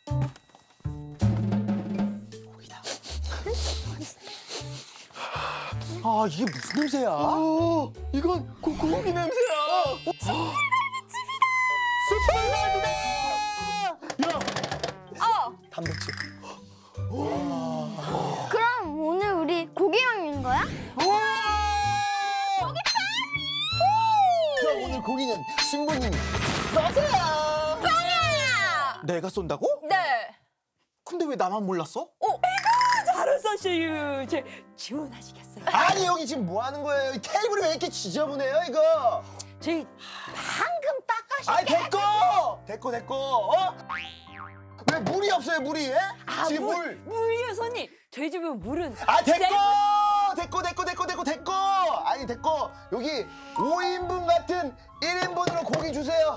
고기다. 아, 이게 무슨 냄새야? 이건 고기 냄새야. 숯불갈비집이다. 숯불갈비다. 야. 단백질. 그럼 오늘 우리 고기 먹는 거야? 그럼 오늘 고기는 신부님이 쏘세요. 빵야! 내가 쏜다고? 네. 근데 왜 나만 몰랐어? 잘했었어요. 제 지원하시겠어요? 아니, 여기 지금 뭐 하는 거예요? 이 테이블이 왜 이렇게 지저분해요, 이거? 저희 방금 닦아신 아이, 됐고. 왜 물이 없어요, 물이? 예? 지금 물이요, 손님. 저희 집은 물은 됐고. 아니, 됐고. 여기 5인분 같은 1인분으로 고기 주세요.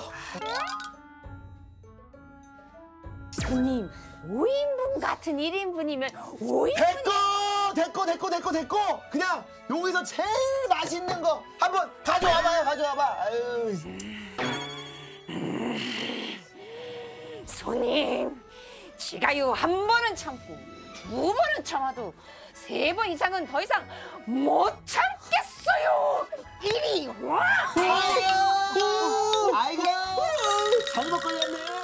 손님 5인분 같은 1인분이면 5인분 됐고. 그냥 여기서 제일 맛있는 거 한번 가져와봐. 아유. 손님 지가요 한 번은 참고 두 번은 참아도 세 번 이상은 더 이상 못 참겠어요. 이리 와. 아이고, 잘못 걸렸네.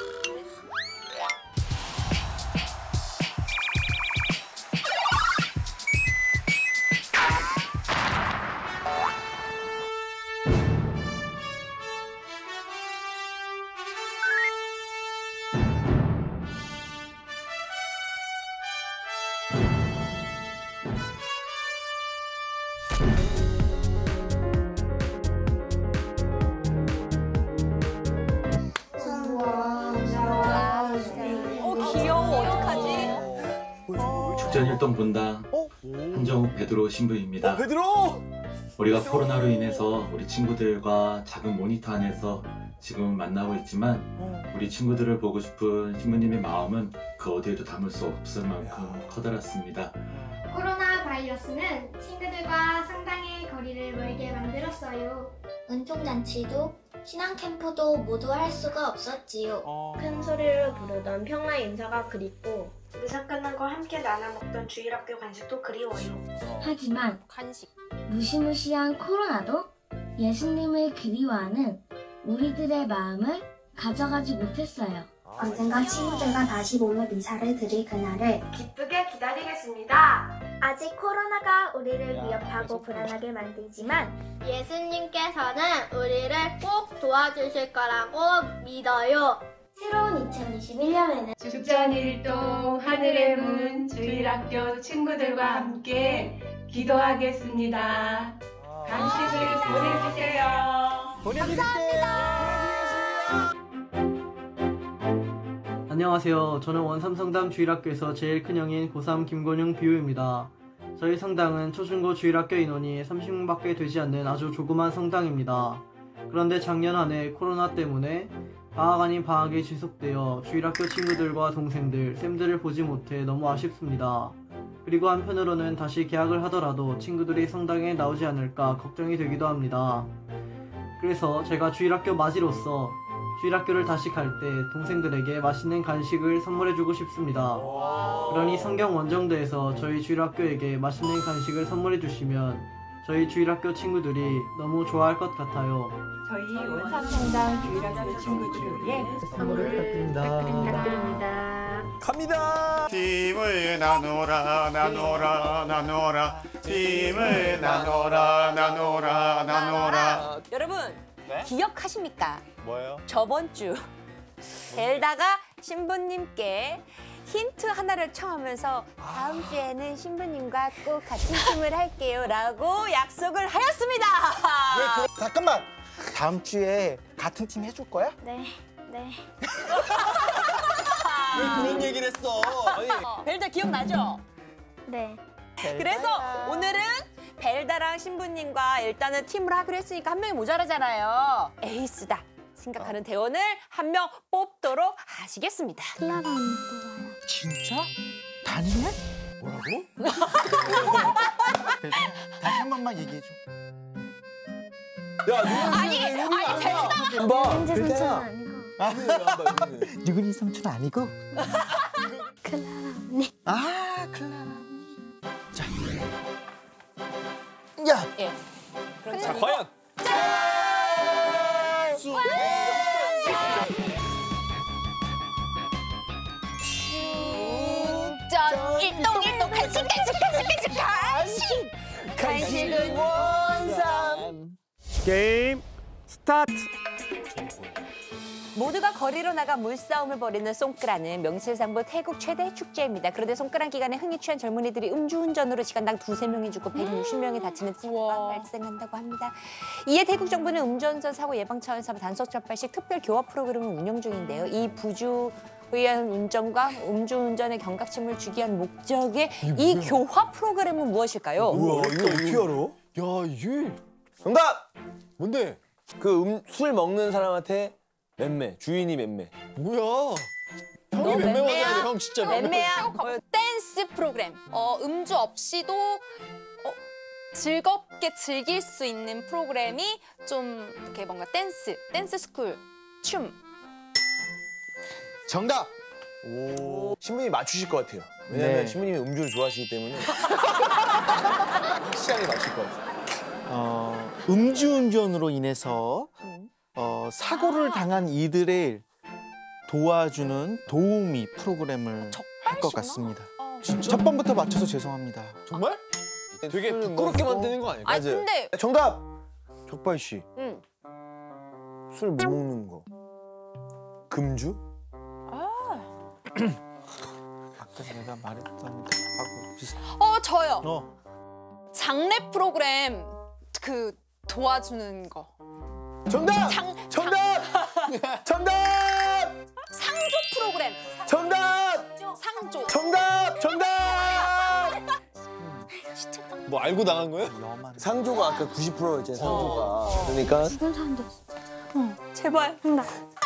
귀여워. 어떡하지? 축전일동 본당 한정욱 베드로 신부입니다. 베드로! 우리가 코로나로 인해서 우리 친구들과 작은 모니터 안에서 지금 만나고 있지만 우리 친구들을 보고 싶은 신부님의 마음은 그 어디에도 담을 수 없을 만큼 커다랗습니다. 코로나 바이러스는 친구들과 상당히 거리를 멀게 만들었어요. 은총잔치도 신앙 캠프도 모두 할 수가 없었지요. 큰 소리로 부르던 평화 인사가 그립고 의사 끝난 거 함께 나눠 먹던 주일학교 간식도 그리워요. 하지만 간식. 무시무시한 코로나도 예수님을 그리워하는 우리들의 마음을 가져가지 못했어요. 언젠가 친구들과 다시 몸의 미사를 드릴 그날을 기쁘게 기다리겠습니다. 아직 코로나가 우리를 위협하고 불안하게 만들지만 예수님께서는 우리를 꼭 도와주실 거라고 믿어요. 새로운 2021년에는 축전일동 하늘의 문 주일학교 친구들과 함께 기도하겠습니다. 간식을 보내주세요. 보내드릴게요. 안녕하세요. 저는 원삼성담 주일학교에서 제일 큰 형인 고3 김건용 비우입니다. 저희 성당은 초중고 주일학교 인원이 30명밖에 되지 않는 아주 조그만 성당입니다. 그런데 작년 한 해 코로나 때문에 방학 아닌 방학이 지속되어 주일학교 친구들과 동생들, 쌤들을 보지 못해 너무 아쉽습니다. 그리고 한편으로는 다시 개학을 하더라도 친구들이 성당에 나오지 않을까 걱정이 되기도 합니다. 그래서 제가 주일학교 맞이로서 주일학교를 다시 갈 때 동생들에게 맛있는 간식을 선물해주고 싶습니다. 그러니 성경 원정대에서 저희 주일학교에게 맛있는 간식을 선물해주시면 저희 주일학교 친구들이 너무 좋아할 것 같아요. 저희 원삼성당 주일학교 친구들을 위해 선물을 부탁드립니다. 갑니다. 팀을 나눠라 팀을 나눠라. 여러분 네? 기억하십니까? 뭐예요? 저번 주 벨다가 신부님께 힌트 하나를 청하면서 다음 주에는 신부님과 꼭 같은 팀을 할게요 라고 약속을 하였습니다. 잠깐만. 다음 주에 같은 팀 해줄 거야? 네. 왜 그런 얘기를 했어? 아니. 벨다 기억나죠? 네. 그래서 오늘은 벨다랑 신부님과 일단은 팀을 하기로 했으니까 한 명이 모자라잖아요. 에이스다 생각하는 대원을 한 명 뽑도록 하시겠습니다. 클라라 언니 뽑아요. 진짜? 단일해? 뭐라고? 다시 한 번만 얘기해줘. 야, 아니, 봐. 현재 벨타야. 선수는 아니고. 유근이 삼촌 아니고? 클라라 언니. 아, 클라라 언니. 자. 야! 예. 그럼 자, 과연 짠! 일동 간식은 원삼. 게임 스타트. 모두가 거리로 나가 물싸움을 벌이는 송크라는 명실상부 태국 최대 축제입니다. 그런데 송크란 기간에 흥이 취한 젊은이들이 음주운전으로 시간당 2~3명이 죽고 160명이 다치는 사고가 발생한다고 합니다. 이에 태국 정부는 음주운전 사고 예방 차원에서 단속 적발식 특별 교화 프로그램을 운영 중인데요. 이 부주의한 운전과 음주운전의 경각심을 주기 위한 목적의 이 교화 프로그램은 무엇일까요? 뭐야, 이거 어떻게 알아? 야, 이게. 정답! 뭔데? 술 먹는 사람한테 맴매, 주인이 맴매. 뭐야? 형이 맴매 맞아야 돼, 형 진짜 맴매야. 댄스 프로그램. 음주 없이도 즐겁게 즐길 수 있는 프로그램이 좀 이렇게 뭔가 댄스 스쿨, 춤. 정답! 오. 신부님이 맞추실 것 같아요. 왜냐면 신부님이 음주를 좋아하시기 때문에. 확실하게 맞출 것 같아요. 음주운전으로 인해서 사고를 당한 이들을 도와주는 도우미 프로그램을 할 것 같습니다. 첫 번부터 맞춰서 죄송합니다. 정말? 되게 부끄럽게 만드는 거 아니에요? 아니 근데 정답! 적발 씨. 응. 술 못 먹는 거. 금주? 아까 내가 말했던 거하고 비슷. 저요. 장례 프로그램 도와주는 거. 정답! 정답! 정답! 상조 프로그램. 정답! 상조. 정답! 정답! 뭐 알고 나간 거야? 상조가 아까 90%였잖아요, 상조가. 그러니까 죽은 사람도 있어. 제발. 정답.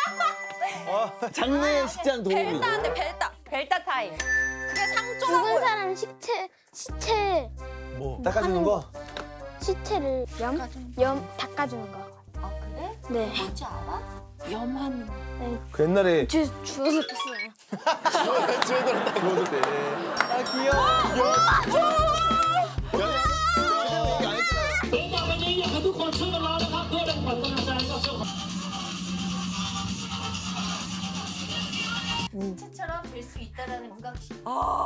장례 식장 도우미. 벨타한테 벨타 타임. 그게 상조라고. 죽은 사람 시체 뭐? 닦아주는 거? 시체를 닦아주는 거. 아 그래? 네. 뭔지 알아? 염하는. 네. 그 옛날에 주워줬어요. 주워도 돼. 아 귀여워. 시체처럼 될 수 있다라는 건강식.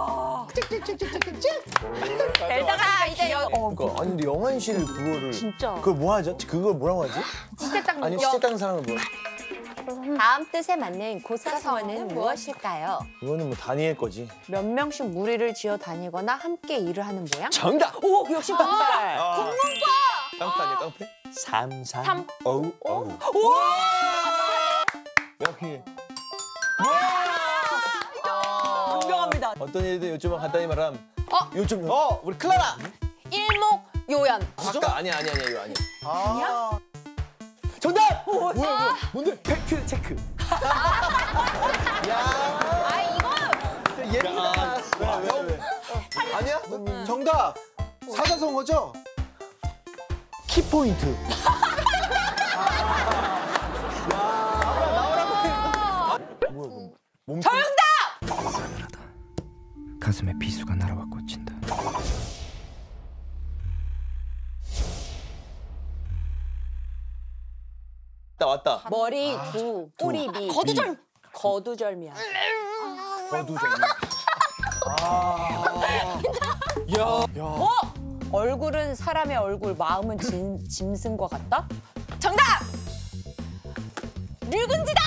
벨타가 이제 그러니까 아니 근데 영환 씨를 그거를 진짜. 그걸 뭐 하죠? 그걸 뭐라고 하지? 시체 닦는 아니 거. 시체 닦는 사람은 뭐? 다음 뜻에 맞는 고사성어는 무엇일까요? 이거는 뭐 다니엘 거지. 몇 명씩 무리를 지어 다니거나 함께 일을 하는 모양? 정답! 오, 역시 깜빡! 깡패 아니야 깡패? 삼. 어우. 이렇게. 분명합니다. 어떤 일들 요즘은 간단히 말하면 요즘 우리 클라라. 일목요연. 아까 아니야 이거 아니야. 아니야? 정답! 뭐야 뭔데? 팩트 체크. 야. 이거 예쁘다. 왜? 아니야? 정답! 사자성어죠? 키포인트. 정답! 가슴에 비수가 날아와 꽂힌다. 왔다. 머리 꼬리비. 거두절미야. 얼굴은 사람의 얼굴, 마음은 짐승과 같다? 정답! 류근지다!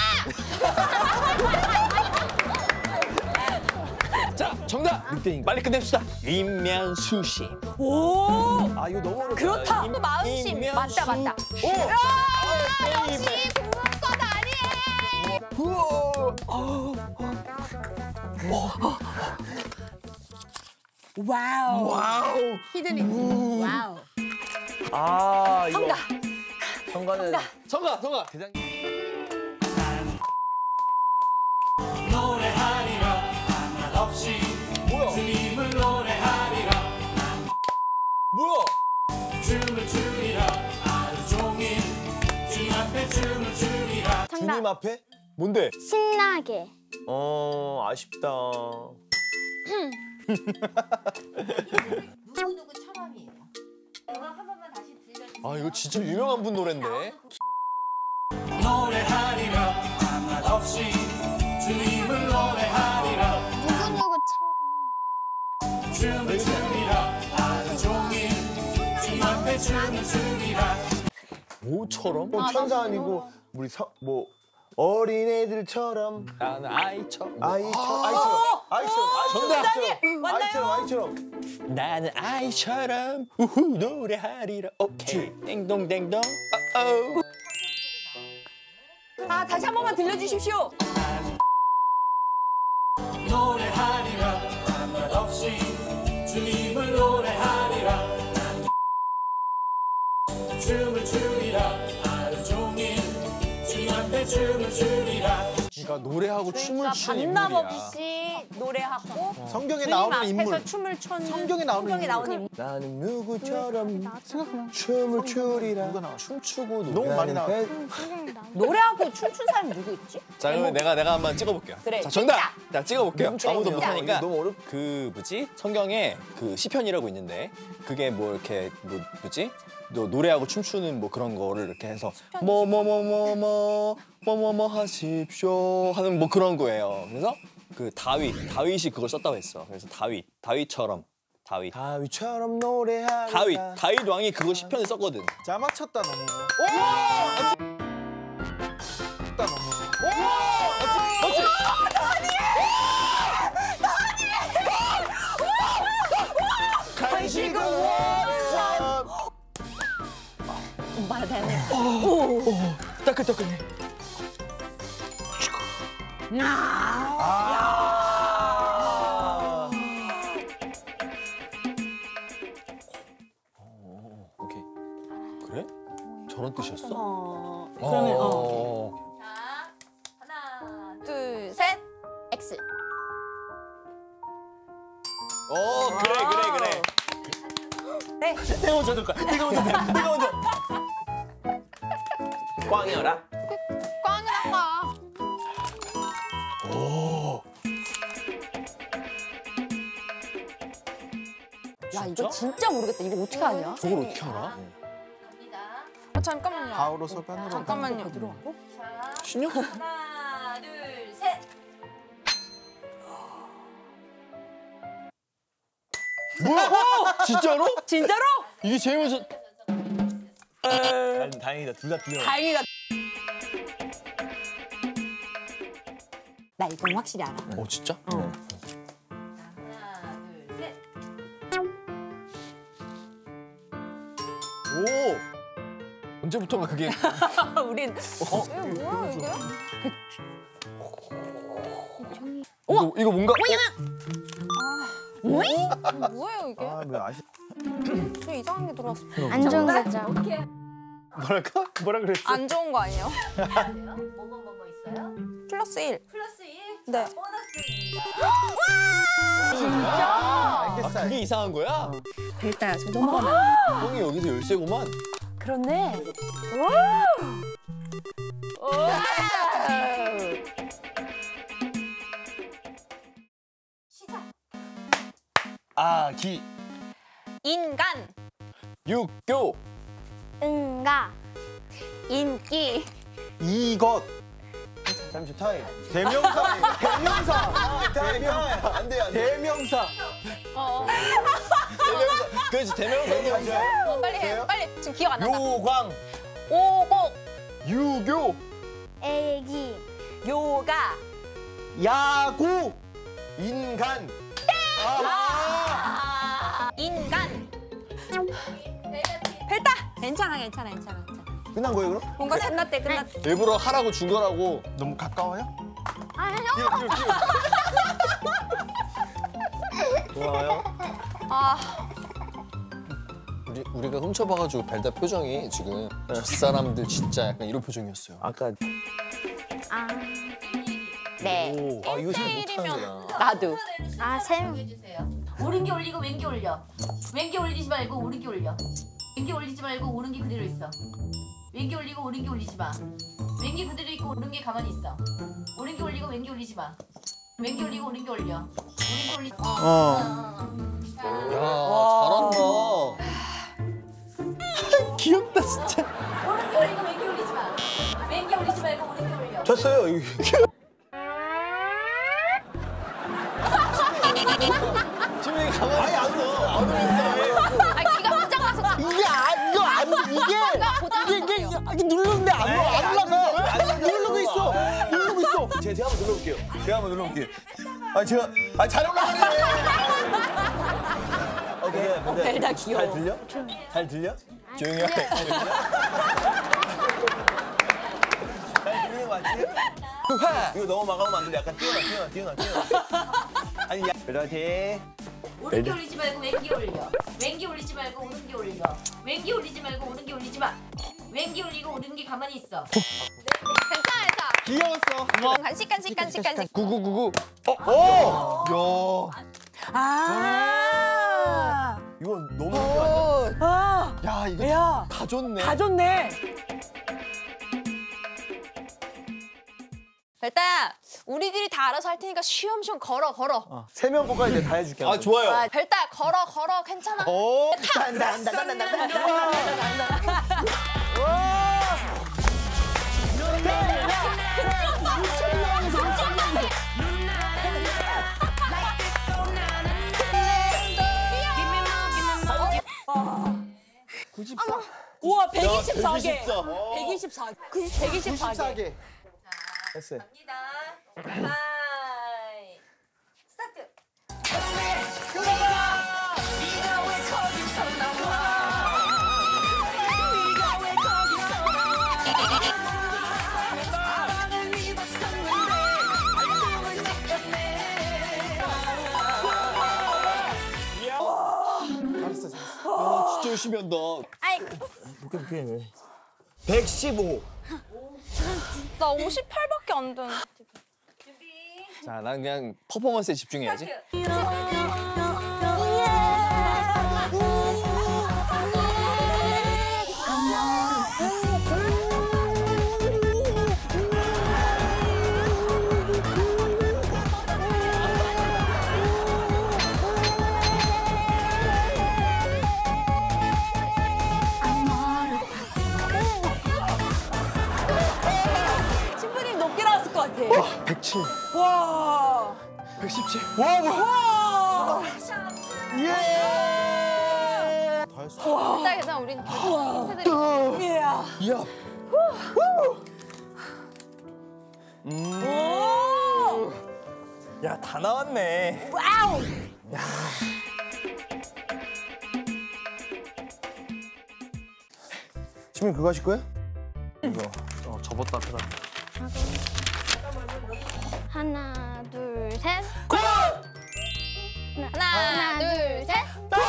자, 정답! 빨리 끝냅시다. 임면수심. 오! 아, 이거 너무 어렵다. 그렇다. 마음심. 맞다. 오! 역시 국문과 다니엘. 와우. 히든이. 와우. 아, 이거. 성가. 성가. 대장. 노래하리라 날 없이 주님을 노래하리라 뭐야? 춤을 추리라 하루 종일 주님 앞에 춤을 추리라 주님 앞에? 뭔데? 신나게. 아쉽다. 누구누구처럼이에요. 이거 한 번만 다시 들려주세요. 아 이거 진짜 유명한 분 노래인데. 노래하리라 한맛 없이 주님을 노래하리라 누구누구처럼. 춤을 추리라 하루 종일 주님 앞에 춤을 추리라. 뭐처럼? 천사 아니고 우리 뭐 어린애들처럼 나는 아이처럼. 아이처럼. 나는 아이처럼 우후 노래하리라. 오케이. 땡동땡동. 다시 한 번만 들려주십시오. 노래하리라 한맛 없이 주님을 노래하리라 춤을 추리라 하루 종일 주님 앞에 춤을 추리라. 그러니까 노래하고 춤을 추는 반납 인물이야. 없이 노래하고 성경에 주님 나오는 앞에서 인물. 춤을 춘 성경에 나오는 인물. 나는 누구처럼 춤을 추리라. 춤추고 너무 많이 나와. 노래하고 춤춘 사람 누구 있지? 자 그러면 내가 한번 찍어볼게요. 그래, 자 정답. 자 찍어볼게요. 아무도 진짜. 못하니까. 너무 어렵. 그 뭐지? 성경에 그 시편이라고 있는데 그게 뭐 이렇게 뭐지? 노래하고 춤추는 뭐 그런 거를 이렇게 해서 뭐뭐뭐뭐뭐 하십시오 하는 뭐 그런 거예요. 그래서 그 다윗이 그걸 썼다고 했어. 그래서 다윗처럼 노래하리라. 다윗 왕이 그거 시편을 썼거든. 자 맞췄다 너무. 간식은 원참. 말이 되네. 따끈따끈해. 오케이. 그래? 저런 뜻이었어? 그러면 자, 하나, 둘, 셋. X. 그래. 네. 내가 먼저 줄 거야. 내가 먼저. 꽝이어라. 꽝이란가. 야 이거 진짜 모르겠다. 이거 어떻게 하냐? 저걸 어떻게 알아? 갑니다. 잠깐만요. 가오로 소변으로. 잠깐만요. 자, 신용? 하나, 둘, 셋. 뭐야? 진짜로? 진짜로? 이게 제일 먼저. 다행이다. 둘 다 틀려. 다행이다. 나 이건 확실히 알아. 진짜? 하나, 둘, 셋. 오. 언제부턴가 그게. 우린 뭐야 이게? 이거 뭔가. 뭐예요 이게? 왜 아시? 저 이상한 게 들어왔어. 안 좋은 거죠. 뭐랄까? 뭐라 그랬어? 안 좋은 거 아니에요? 뭐뭐 있어요? 플러스 1. 플러스 1. 네. 보너스입니다. 그게 이상한 거야? 일단 좀 넘어가면. 형이 여기서 열쇠구만. 그렇네. 시작. 아기. 인간. 육교. 응가. 인기. 이것. 잠시 타임. 대명사. 안 돼. 대명사. 대명사. 그렇지 대명사. 빨리 해. 빨리. 지금 기억 안 난다. 요광. 오곡. 유교. 애기. 요가. 야구. 인간. 인간. 벨다. 괜찮아. 끝난 거예요 그럼? 뭔가 끝났대. 일부러 하라고 준 거라고. 너무 가까워요? 아니요. 좋아요. 아. 우리가 훔쳐봐가지고 벨다 표정이 지금 저 사람들 진짜 약간 이런 표정이었어요. 아까. 네. 이거 잘 못하는구나. 나도. 셈. 오른게 올리고 왼게 올려. 왼게 올리지 말고 오른게 올려. 왼게 올리지 말고 오른게 그대로 있어. 왼게 올리고 오른게 올리지 마. 왼기 그대로 있고 오른기 가만히 있어. 오른기 올리고 왼기 올리지 마. 왼기 올리고 오른기 올려. 오른기 올리지 마. 야, 잘한다. 귀엽다 진짜. 오른기 올리고 왼기 올리지 마. 왼기 올리지 말고 오른기 올려. 졌어요. 지민이 가만히 안 써. 안 아 귀가 고장 나서. 이게 누르는데 안 올라가. 누르고 있어. 제가 한번 눌러볼게요. 잘 올라가네. 오케이. 벨다 귀여워. 잘 들려? 조용히 해. 잘 들리는 거 맞지? 이거 너무 막아오면 안 돼. 약간 뛰어나. 아니, 그렇지. 오른기 올리지 말고 왼기 올려. 왼기 올리지 말고 오른기 올려. 왼기 올리지 말고 오른기 올리지 마. 왼기 올리고 오른기 가만히 있어. 괜찮아. 귀여웠어. 간식. 9999. 이거 너무 웃겨. 야, 이거 다 좋네. 다 좋네. 일단 우리들이 다 알아서 할 테니까 쉬엄쉬엄 걸어. 3명 뽑아 이제 다 해줄게. 아, 좋아요. 별따 걸어 괜찮아. 우와 124개. 124. 124개. 됐어요. 갑니다. 하이. 스타트. 야, 진짜 열심히 한다. 오케이. 115. 나 58밖에 안 되는. 자, 난 그냥 퍼포먼스에 집중해야지. 신부님 높게 나왔을 것 같아. 107. 와. 117. 와. 예. 괜찮아. 우린 해드릴게. 이야. 야, 다 나왔네. 와우. 지민 그거 하실 거예요? 이거 접었다 펴다. 하나, 둘, 셋. 하나, 둘, 셋.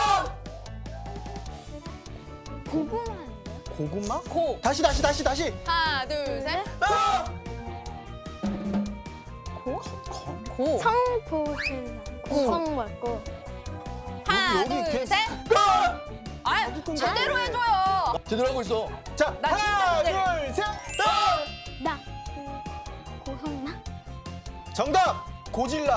고구마인데? 고구마? 고. 다시. 하나, 둘, 셋. 고. 성고질라. 성 말고. 하나, 둘, 셋. 아, 제대로 해줘요. 제대로 하고 있어. 자, 하나, 둘, 셋. 나. 고성나? 정답. 고질라.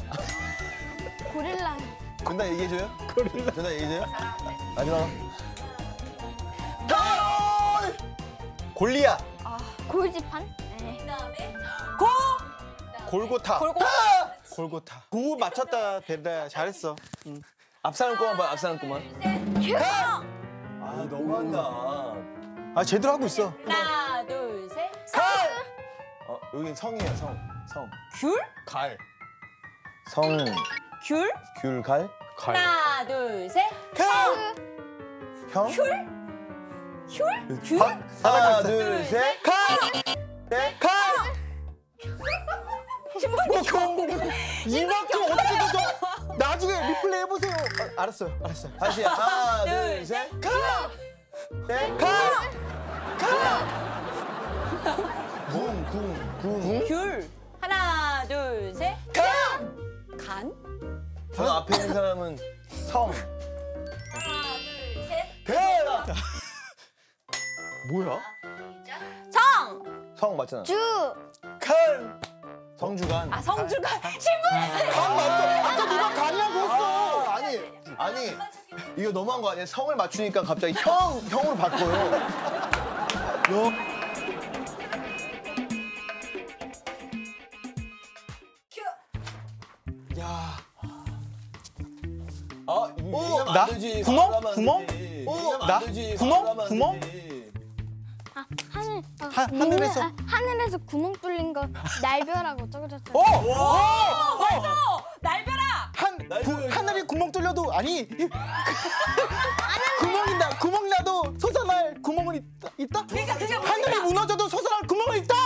고릴라. 정답 얘기해줘요? 정답 얘기해줘요? 마지막. 골리앗. 골지판? 네. 그다음에 골고타. 골고타. 고 맞췄다 된다. 잘했어. 앞사람 거만 봐, 앞사람 거만. 아 너무한다. 아 제대로 하고 있어. 하나, 둘, 셋. 여긴 성이에요. 성. 귤? 갈. 성. 귤? 귤갈. 하나, 둘, 셋. 형. 귤? 하나, 둘, 셋. 네. 이만큼 어떻게 됐어? 나중에 리플레이 해보세요. 알았어요. 다시 하나, 둘, 셋. 귤. 하나, 둘, 셋. 간? 저 앞에 있는 사람은 성. 하나, 둘, 셋. 대박. 뭐야? 성! 성 맞잖아. 간. 성주간. 아 성주간 신부. 간 맞잖아. 아까 누가 간이라고 했어. 아니 이거 너무한 거 아니야? 성을 맞추니까 갑자기 형으로 바꿔요. 야. 나? 구멍? 나? 구멍? 하늘에서. 하늘에서 구멍 뚫린 거 날벼라고 적어줬어요. 맞아. 날벼라. 하늘에 구멍 뚫려도 아니. 구멍 나도 솟아날 구멍은 있다? 그러니까 그게 하늘이 무너져도 솟아날 구멍은 있다.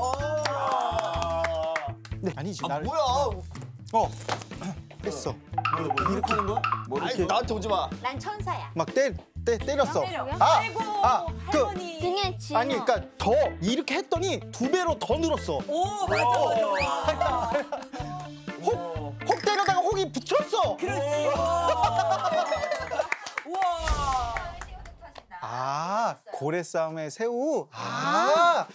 네, 아니지. 뭐야? 했어. 이렇게 하는 거야? 아이, 나한테 오지 마. 난 천사야. 막 때렸어. 아이고 할머니. 등에 쥐. 아니 그러니까 더 이렇게 했더니 2배로 더 늘었어. 오 맞아. 혹 때려다가 혹이 붙였어. 그렇지. 우와. 아, 고래 싸움의 새우. 아.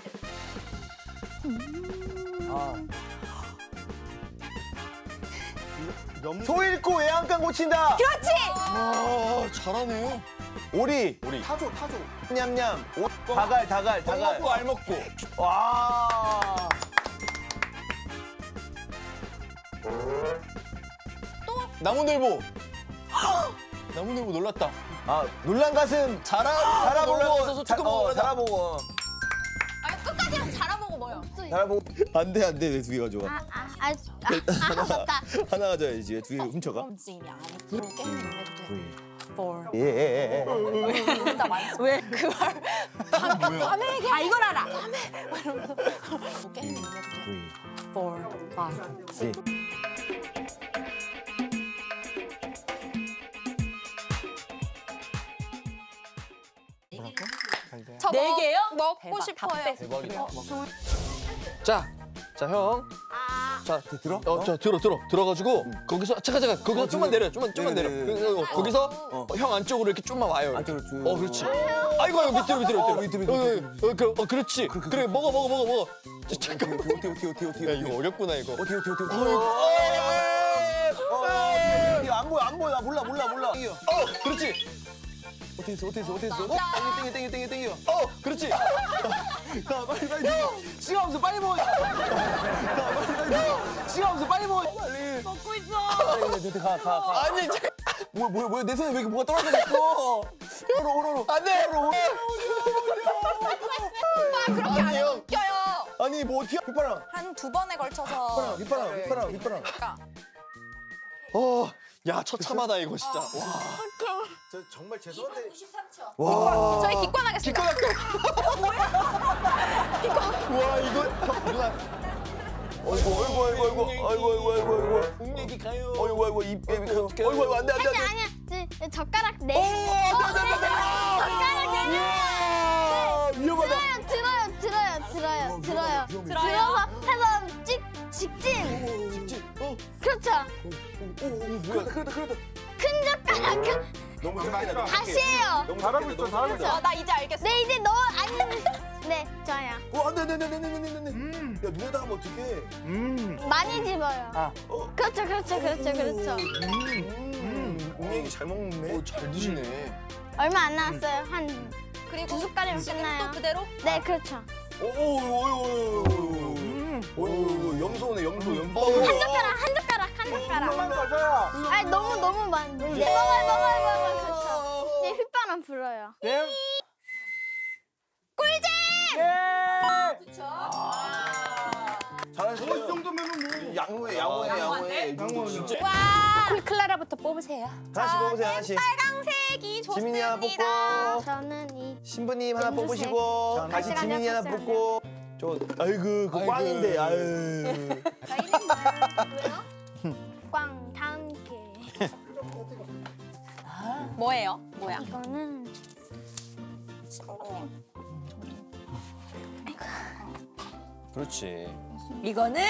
소 잃고 외양간 고친다. 그렇지. 와, 잘하네. 오리. 타조. 냠냠. 다갈. 먹고 알 먹고. 와. 나무늘보. 나무늘보 놀랐다. 아, 놀란 가슴. 자라보고 자라보고. 아니 끝까지 자라보고 뭐요? 자라보고. 안 돼. 왜 두 개 가져와? 맞다. 하나 가져야지. 왜 두 개 훔쳐가? 예. 왜 그걸? 밤에 얘기. 아 이걸 알아. 저 네 개요? 먹고 대박, 싶어요. 대박이다. 자, 형. 자, 들어? 들어가지고 거기서 잠깐 거기서 좀만 내려. 그래서 거기서 형 안쪽으로 이렇게 좀만 와요. 안쪽으로 쭉. 그렇지. 아이고 밑으로. 그렇지. 그래 먹어. 잠깐. 어떻게. 야, 이거 어렵구나 이거. 어떻게. 안 보여. 나 몰라. 그렇지. 어떻게 했어? 땡겨. 그렇지. 야, 빨리. 시간 없어, 빨리 먹어. 빨리. 먹고 있어. 가. 아니, 뭐야, 내 손에 왜 이렇게 뭐가 떨어져 있어? 오로. 안 돼. 그렇게 안 웃겨요. 아니, 뭐 어떻게 휘파람. 한 2번에 걸쳐서. 휘파람. 야, 처참하다 이거 진짜. 와. 저 정말 죄송한데. 93초. 와. 저희 기권하겠습니다. 와, 이거 누나. 어이구. 웅얘기 가요. 어이구, 입 어이구, 안 돼. 아니야. 젓가락 네. 젓가락 네. 위험하다. 들어요. 들어서 해서 직진. 그렇죠. 그러다. 큰 젓가락. 너무 잘한다. 다시 해요. 너무 잘하고 있어. 나 이제 알겠어. 네, 이제 너 안. 네, 좋아요. 안 돼. 야, 눈에다 하면 어떡해. 많이 집어요. 그렇죠. 웅얘기 잘 먹네. 잘 드시네. 얼마 안 남았어요. 한 그리고 2숟가락이면 끝나요. 또 그대로? 네, 그렇죠. 염소네. 한 젓가락. 아니, 너무 많은데. 먹어요. 그렇죠. 네, 휘바람 불어요. 네. 꿀잼! 그쵸? 잘하시네요. 이 정도면은 양호해. 진짜. 와. 클라라부터 뽑으세요. 하나씩 뽑으세요, 하나씩. 빨강색이 지민이 하나 좋습니다. 뽑고. 저는 이 신부님 하나 연두색. 뽑으시고. 다시 같이 지민이 하나 가져왔어요. 뽑고. 아이고, 그거 꽝인데, 아유. 왜요? 꽝 다음 게. 뭐예요? 뭐야? 이거는 그렇지. 이거는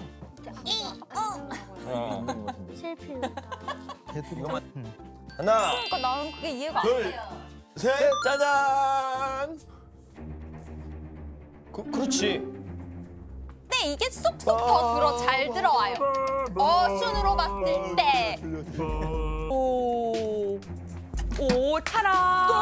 실패입니다. 이거만. 하나, 그러니까 나는 그게 이해가 안 둘, 돼요. 셋, 짜잔! 그렇지. 네, 이게 쏙쏙 더 잘 들어와요. 순으로 봤을 때. 오 차라.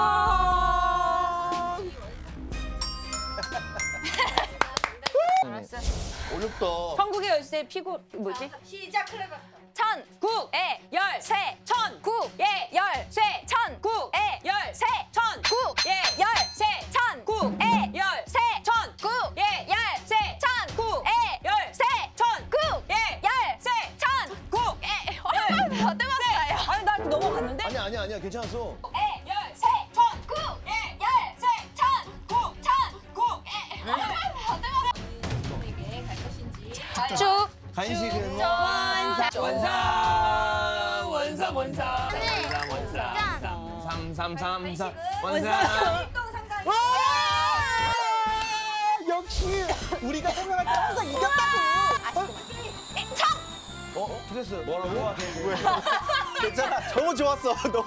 어렵다. 천국의 열쇠 피고 뭐지? 시작 클레버. 천국의 열쇠. 천국의 열쇠. 천국의 열쇠. 천국의 열쇠. 천국의 열쇠. 천국의 열쇠. 천국의 열쇠. 천국의 열쇠. 천국의 다 떼봤어요. 아니 나 넘어갔는데? 아니야 괜찮았어. 열쇠. 천국의 열쇠. 천국의 누구에게 갈 것인지. 쭉. 간식은 원사. 삼삼삼삼 원사. 역시 우리가 생각할 때 항상 이겼다고. 됐어. 뭐라고? 괜찮아. 너무 좋았어. 너.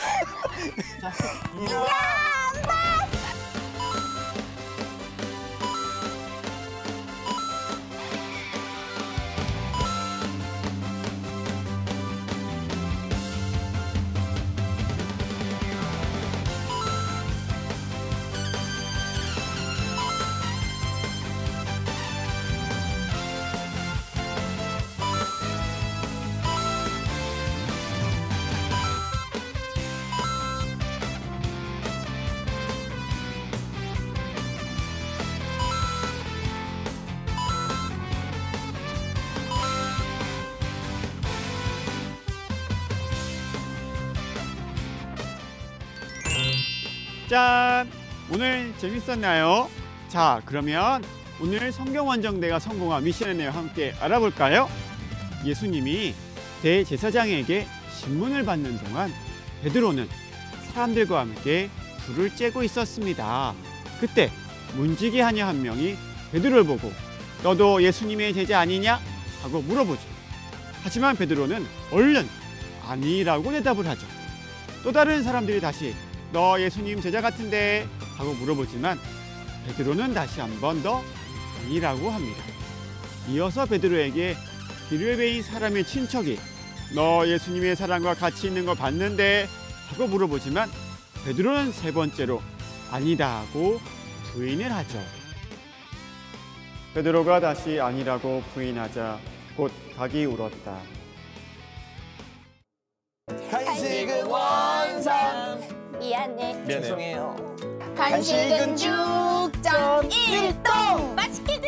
짠! 오늘 재밌었나요? 자, 그러면 오늘 성경원정대가 성공한 미션의 내용 함께 알아볼까요? 예수님이 대제사장에게 신문을 받는 동안 베드로는 사람들과 함께 불을 쬐고 있었습니다. 그때 문지기 하녀 한 명이 베드로를 보고 너도 예수님의 제자 아니냐? 하고 물어보죠. 하지만 베드로는 얼른 아니라고 대답을 하죠. 또 다른 사람들이 다시 너 예수님 제자 같은데 하고 물어보지만 베드로는 다시 한 번 더 아니라고 합니다. 이어서 베드로에게 길을 베인 사람의 친척이 너 예수님의 사랑과 같이 있는 거 봤는데 하고 물어보지만 베드로는 세 번째로 아니다 하고 부인을 하죠. 베드로가 다시 아니라고 부인하자 곧 닭이 울었다. 간식은 원상. 미안해. 죄송해요. 간식은 6.1동. 맛있게